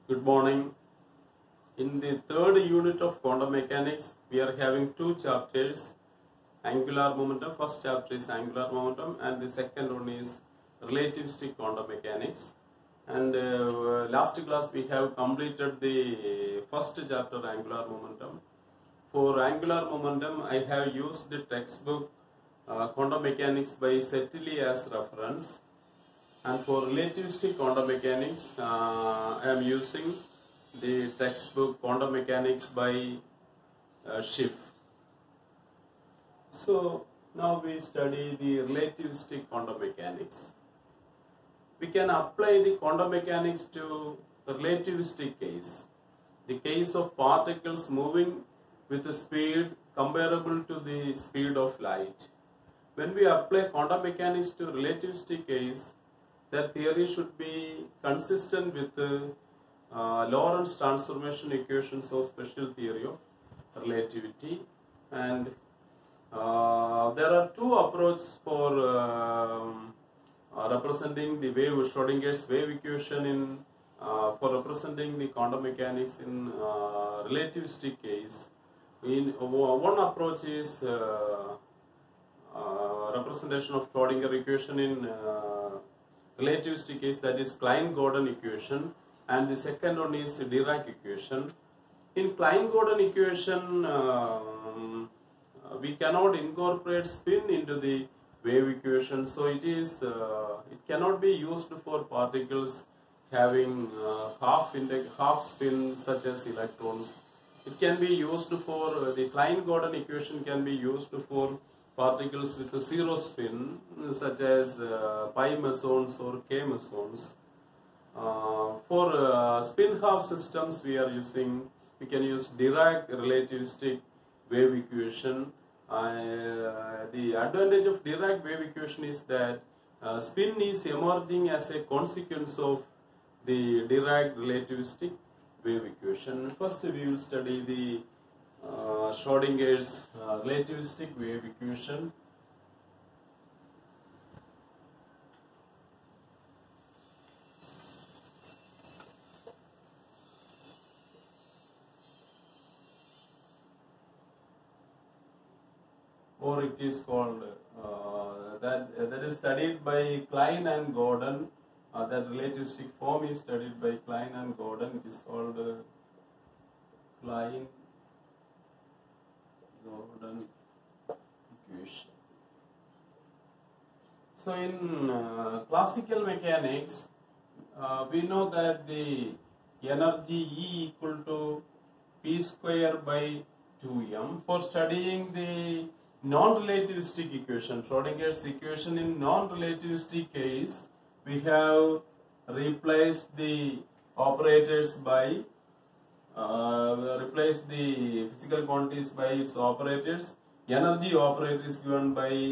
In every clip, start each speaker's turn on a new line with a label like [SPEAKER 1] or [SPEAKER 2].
[SPEAKER 1] Good morning. In the third unit of quantum mechanics, we are having two chapters, angular momentum. First chapter is angular momentum and the second one is relativistic quantum mechanics. And last class we have completed the first chapter, angular momentum. For angular momentum, I have used the textbook Quantum Mechanics by Setley as reference. And for relativistic quantum mechanics, I am using the textbook Quantum Mechanics by Schiff. So now we study the relativistic quantum mechanics. We can apply the quantum mechanics to relativistic case, the case of particles moving with a speed comparable to the speed of light. When we apply quantum mechanics to relativistic case, that theory should be consistent with the Lorentz transformation equations of special theory of relativity. And there are two approaches for representing the wave, Schrodinger's wave equation in for representing the quantum mechanics in relativistic case. One approach is representation of Schrodinger equation in relativistic case, that is Klein-Gordon equation, and the second one is Dirac equation. In Klein-Gordon equation, we cannot incorporate spin into the wave equation, so it cannot be used for particles having half spin such as electrons. It can be used for the Klein-Gordon equation can be used for particles with a zero spin such as pi mesons or k mesons. For spin half systems we can use Dirac relativistic wave equation. The advantage of Dirac wave equation is that spin is emerging as a consequence of the Dirac relativistic wave equation. First we will study the Schrodinger's relativistic wave equation. Or it is called that is studied by Klein and Gordon. That relativistic form is studied by Klein and Gordon. It is called Klein-Gordon equation. So in classical mechanics, we know that the energy E equal to P square by 2m. For studying the non-relativistic equation, Schrodinger's equation in non-relativistic case, we have replaced the operators by replace the physical quantities by its operators. Energy operator is given by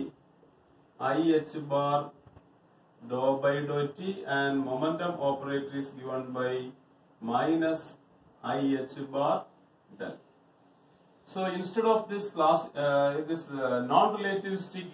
[SPEAKER 1] IH bar dou by dou t, and momentum operator is given by minus IH bar del. So instead of this non-relativistic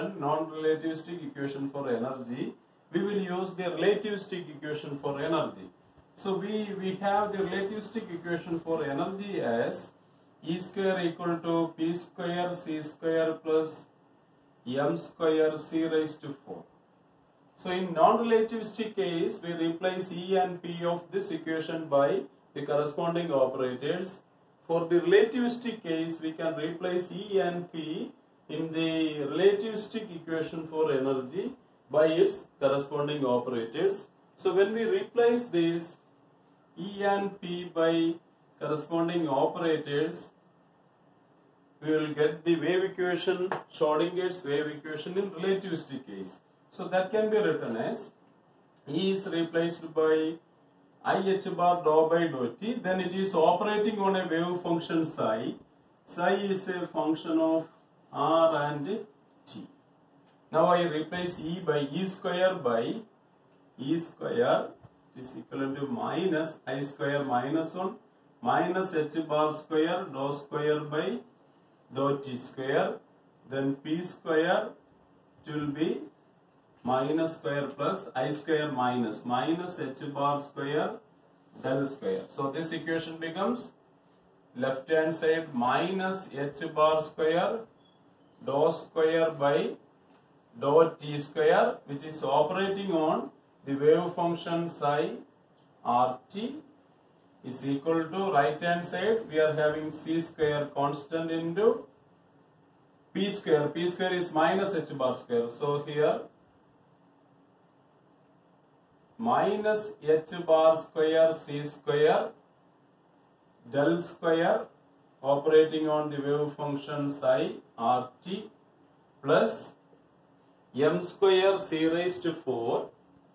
[SPEAKER 1] equation for energy, we will use the relativistic equation for energy. So we have the relativistic equation for energy as E square equal to P square C square plus M square C raised to 4. So in non-relativistic case, we replace E and P of this equation by the corresponding operators. For the relativistic case, we can replace E and P in the relativistic equation for energy by its corresponding operators. So when we replace this E and P by corresponding operators, we will get the wave equation, Schrodinger's wave equation in relativistic case. So that can be written as E is replaced by IH bar dou by dou t, then it is operating on a wave function psi. Psi is a function of R and t. Now I replace E by E square by E square is equivalent to minus I square minus 1 minus H bar square dou square by dou t square, then P square it will be minus square plus I square minus H bar square del square. So this equation becomes left hand side minus h bar square dou square by dou t square, which is operating on the wave function psi rt, is equal to right hand side we are having c square constant into p square. P square is minus h bar square. So here minus h bar square c square del square operating on the wave function psi rt plus m square c raised to 4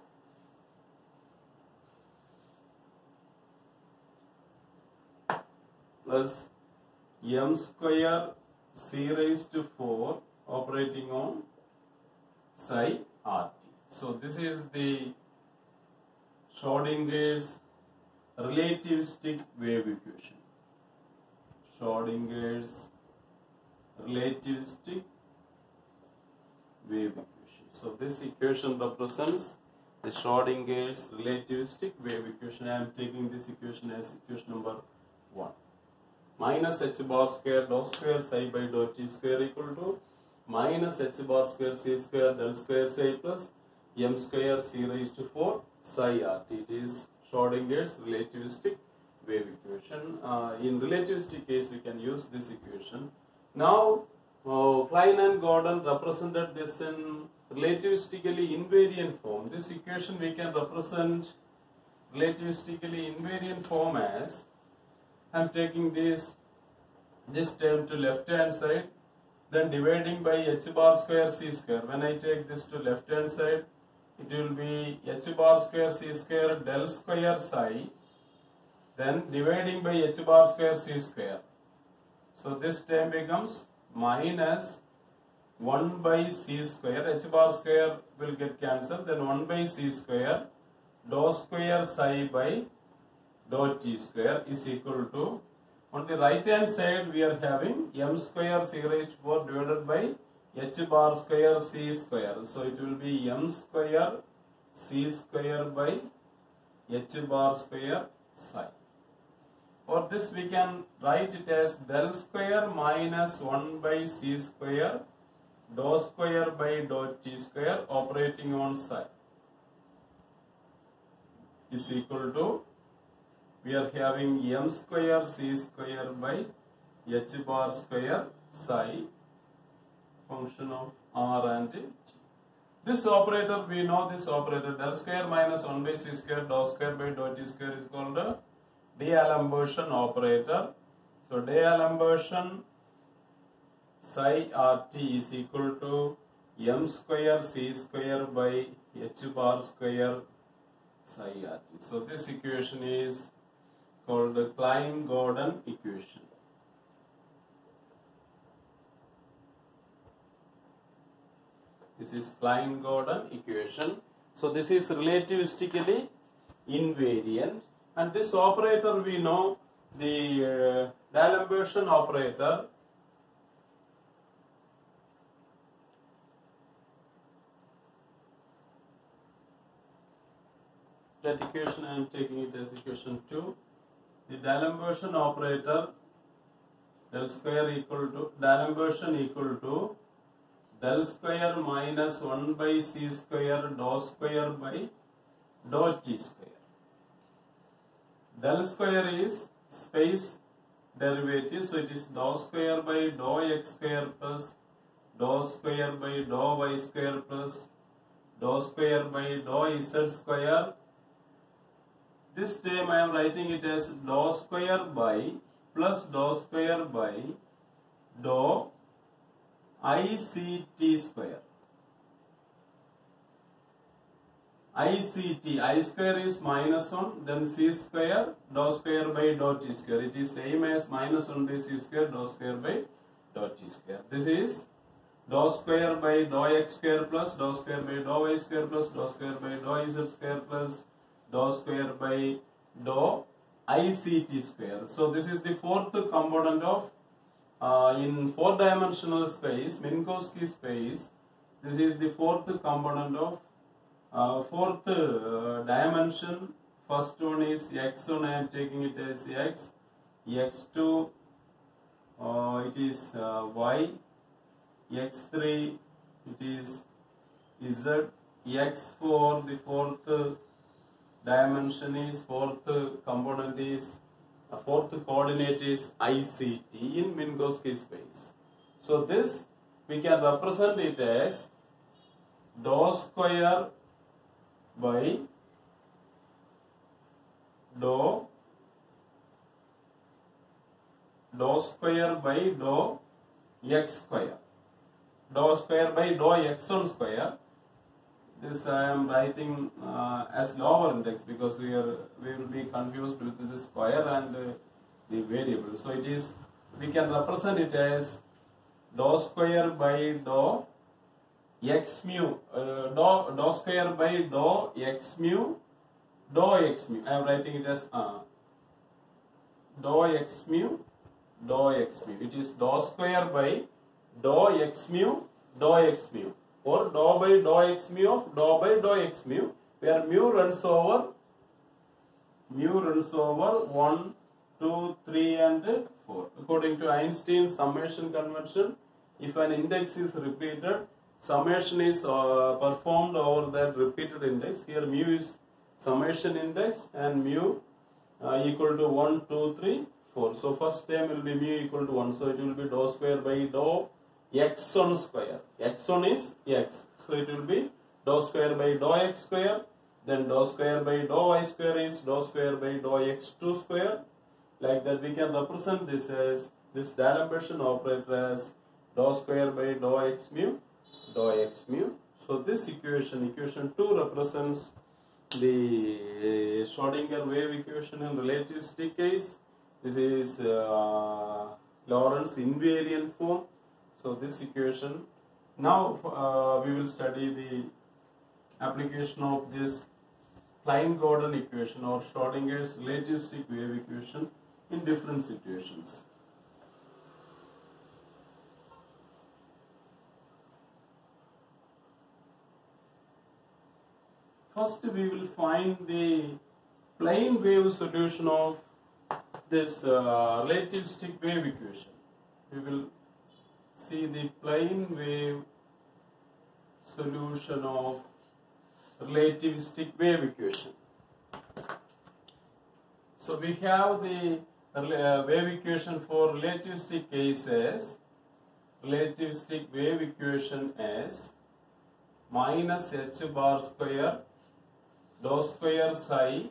[SPEAKER 1] plus m square c raised to 4 operating on psi rt. So this is the Schrodinger's relativistic wave equation. Schrodinger's relativistic wave equation. So this equation represents the Schrodinger's relativistic wave equation. I am taking this equation as equation number 1. Minus h bar square dou square psi by dou t square equal to minus h bar square c square del square psi plus m square c raised to 4 psi rt. It is Schrodinger's relativistic wave equation. In relativistic case, we can use this equation. Now, Klein and Gordon represented this in relativistically invariant form. This equation we can represent relativistically invariant form as, I am taking this term to left hand side, then dividing by h bar square c square. When I take this to left hand side, it will be h bar square c square del square psi, then dividing by h bar square c square. So this term becomes minus 1 by c square, h bar square will get cancelled, then 1 by c square dou square psi by dou t square is equal to, on the right hand side we are having m square c raised to 4 divided by h bar square c square. So it will be m square c square by h bar square psi. For this we can write it as del square minus 1 by c square dou square by dou t square operating on psi is equal to, we are having m square c square by h bar square psi function of r and t. This operator, we know this operator, del square minus 1 by c square dou square by dou t square is called a D'Alembert operator. So D'Alembert psi rt is equal to m square c square by h bar square psi rt. So this equation is called the Klein-Gordon equation. This is Klein-Gordon equation. So this is relativistically invariant, and this operator we know, the D'Alembert operator, that equation I am taking it as equation 2. The D'Alembert operator, del square equal to, D'Alembert equal to del square minus 1 by c square dou square by dou t square. Del square is space derivative, so it is dou square by dou x square plus dou square by dou y square plus dou square by dou z square. This term I am writing it as dou square by plus dou square by dou ICT square. ICT, I square is minus 1, then c square dou square by dou t square. It is same as minus 1 by c square dou square by dou t square. This is dou square by dou x square plus dou square by dou y square plus dou square by dou z square plus dou square by dou ICT square. So this is the fourth component of, in 4-dimensional space, Minkowski space, this is the fourth component of fourth dimension First one is x1, I am taking it as x. x2, it is y. x3, it is z. x4, the fourth dimension is, fourth component is, fourth coordinate is ICT in Minkowski space. So this we can represent it as dou square by dou square by dou x square. Dou square by dou x1 square. This I am writing as lower index because we will be confused with the square and the variable. So it is, we can represent it as dou square by dou x mu, dou square by dou x mu, dou x mu. I am writing it as dou x mu, dou x mu. It is dou square by dou x mu, dou x mu, or dou by dou x mu of dou by dou x mu, where mu runs over 1, 2, 3 and 4. According to Einstein's summation convention, if an index is repeated, summation is performed over that repeated index. Here mu is summation index and mu equal to 1, 2, 3, 4. So first term will be mu equal to 1. So it will be dou square by dou x1 square. x1 is x. So it will be dou square by dou x square. Then dou square by dou y square is dou square by dou x2 square. Like that we can represent this as, this D'Alembert operator as dou square by dou x mu, dou x mu. So this equation, equation 2, represents the Schrodinger wave equation in relativistic case. This is Lorentz invariant form. So this equation. Now we will study the application of this Klein-Gordon equation or Schrodinger's relativistic wave equation in different situations. First we will find the plane wave solution of this relativistic wave equation. We will see the plane wave solution of relativistic wave equation. So we have the wave equation for relativistic cases, relativistic wave equation as minus h bar square dou square psi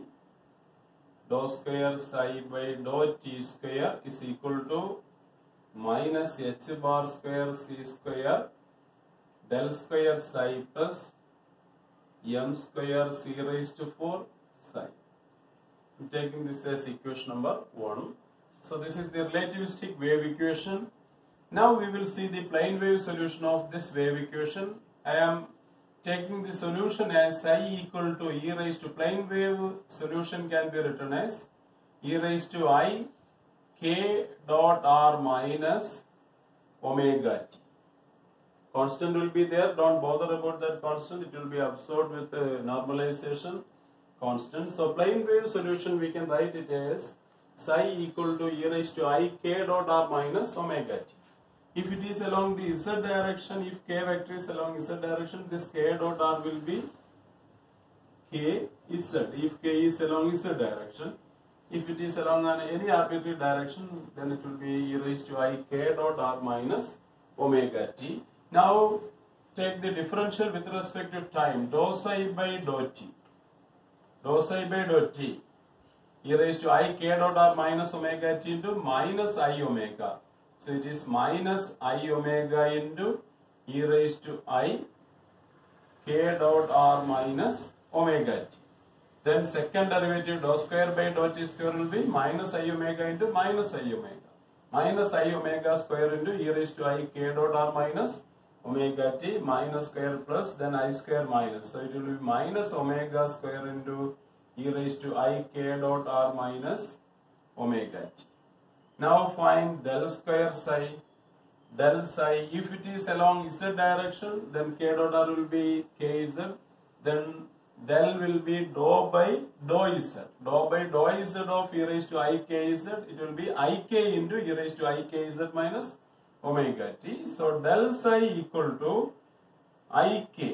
[SPEAKER 1] by dou t square is equal to minus h bar square c square del square psi plus m square c raised to 4 psi. I'm taking this as equation number 1. So this is the relativistic wave equation. Now we will see the plane wave solution of this wave equation. I am taking the solution as psi equal to e raised to, plane wave solution can be written as e raised to I k dot r minus omega t. Constant will be there, don't bother about that constant, it will be absorbed with normalization constant. So plane wave solution we can write it as psi equal to e raised to I k dot r minus omega t. If it is along the z direction, if k vector is along z direction, this k dot r will be k z. If k is along z direction, if it is along any arbitrary direction, then it will be e raised to I k dot r minus omega t. Now take the differential with respect to time, dou psi by dou t. Dou psi by dou t, e raised to I k dot r minus omega t into minus I omega. So it is minus I omega into e raised to I k dot r minus omega t. Then second derivative dou square by dou t square will be minus I omega into minus I omega. Minus I omega square into e raised to I k dot r minus omega t minus square plus then I square minus. So it will be minus omega square into e raised to I k dot r minus omega t. Now find del square psi. Del psi, if it is along z direction, then k dot r will be kz. Then del will be dou by dou z. Dou by dou z of e raised to I k z. It will be I k into e raised to I k z minus omega t. So del psi equal to I k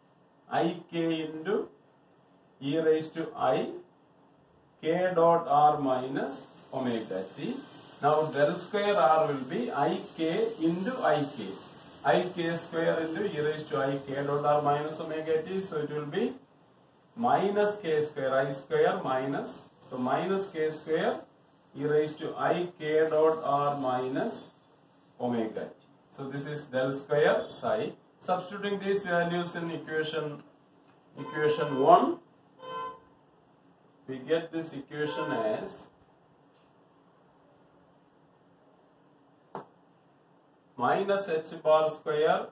[SPEAKER 1] into e raised to I k dot r minus omega t. Now del square r will be I k into I k. I k square into e raised to I k dot r minus omega t. So it will be minus k square I square minus. So minus k square e raised to I k dot r minus omega t. So this is del square psi. Substituting these values in equation 1, we get this equation as minus h bar square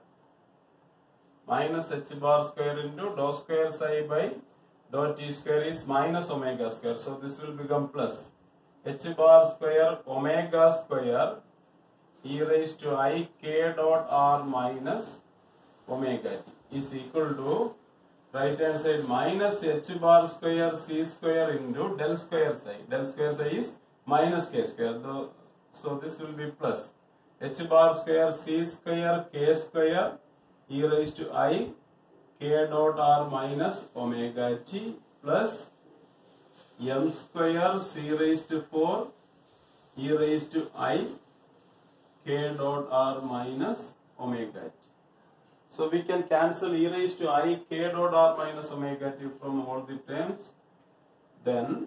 [SPEAKER 1] into dou square psi by dou t square is minus omega square. So this will become plus h bar square omega square e raised to I k dot r minus omega t is equal to right hand side minus h bar square c square into del square psi. Del square psi is minus k square. So this will be plus h bar square c square k square e raised to I k dot r minus omega t plus m square c raised to 4 e raised to I k dot r minus omega t. So we can cancel e raised to I k dot r minus omega t from all the terms. Then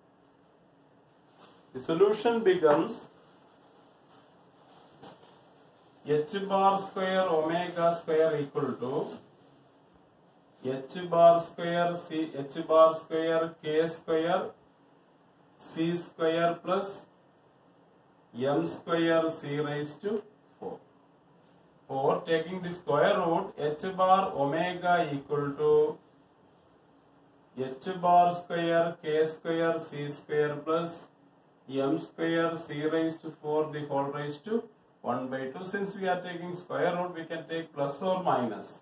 [SPEAKER 1] the solution becomes h bar square omega square equal to h bar square k square c square plus m square c raised to 4. Or taking the square root, h bar omega equal to h bar square k square c square plus m square c raised to 4 the whole raised to 1 by 2. Since we are taking square root, we can take plus or minus.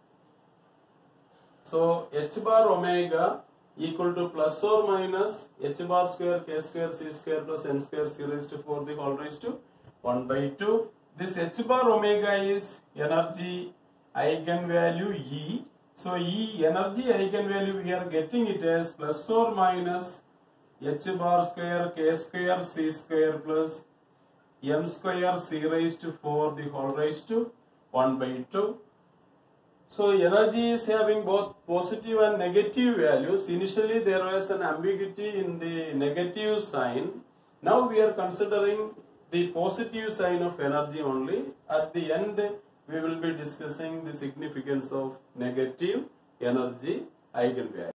[SPEAKER 1] So h bar omega equal to plus or minus h bar square k square c square plus m square c raised to 4 the whole raised to 1 by 2. This h bar omega is energy eigenvalue E. So E energy eigenvalue, we are getting it as plus or minus h bar square k square c square plus m square c raised to 4 the whole raised to 1 by 2. So energy is having both positive and negative values. Initially there was an ambiguity in the negative sign. Now we are considering the positive sign of energy only. At the end we will be discussing the significance of negative energy eigenvalue.